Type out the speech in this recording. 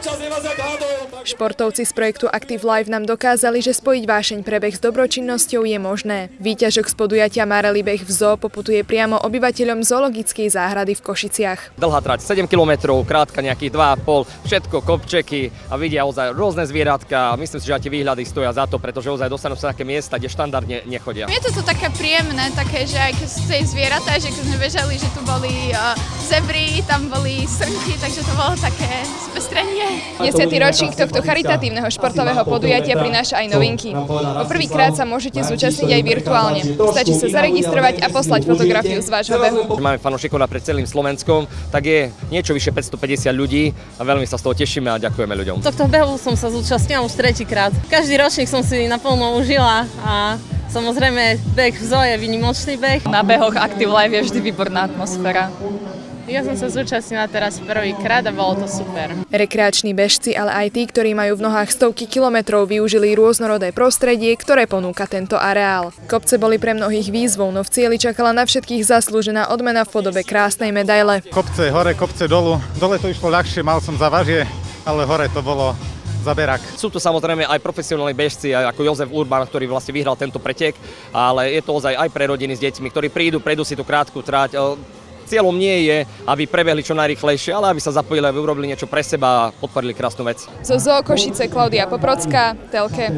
Športovci z projektu Active Life nám dokázali, že spojiť vášeň pre beh s dobročinnosťou je možné. Výťažok z podujatia Marely beh v zoo poputuje priamo obyvateľom zoologickej záhrady v Košiciach. Dlhá trať 7 km, krátka nejakých 2,5, všetko kopčeky a vidia ozaj rôzne zvieratka. Myslím si, že aj tie výhľady stoja za to, pretože ozaj dostanú sa také miesta, kde štandardne nechodia. Je to také príjemné, také, že aj keď sú tie zvieratá, že keď sme bežali, že tu boli zebry, tam boli srnky, takže to bolo také spestrenie. 10. ročník tohto charitatívneho športového podujatia prináša aj novinky. Poprvýkrát sa môžete zúčastniť aj virtuálne. Stačí sa zaregistrovať a poslať fotografiu z vášho behu. Máme fanúšikov napred celým Slovenskom, tak je niečo vyše 550 ľudí a veľmi sa z toho tešíme a ďakujeme ľuďom. Tohto behu som sa zúčastnila už tretíkrát. Každý ročník som si naplno užila a samozrejme beh v zoo je výnimočný beh. Na behoch Active Life je vždy výborná atmosféra. Ja som sa zúčastnila teraz prvýkrát a bolo to super. Rekreační bežci, ale aj tí, ktorí majú v nohách stovky kilometrov, využili rôznorodé prostredie, ktoré ponúka tento areál. Kopce boli pre mnohých výzvou, no v cieli čakala na všetkých zaslúžená odmena v podobe krásnej medaile. Kopce hore, kopce dolu. Dole to išlo ľahšie, mal som závažie, ale hore to bolo zaberak. Sú tu samozrejme aj profesionálni bežci, ako Jozef Urban, ktorý vlastne vyhral tento pretek, ale je to ozaj aj pre rodiny s deťmi, ktorí prejdú si tú krátku trať. Cieľom nie je, aby prebehli čo najrýchlejšie, ale aby sa zapojili, aby urobili niečo pre seba a podporili krásnu vec. Zo Zoo Košice Klaudia Poprocká, telke.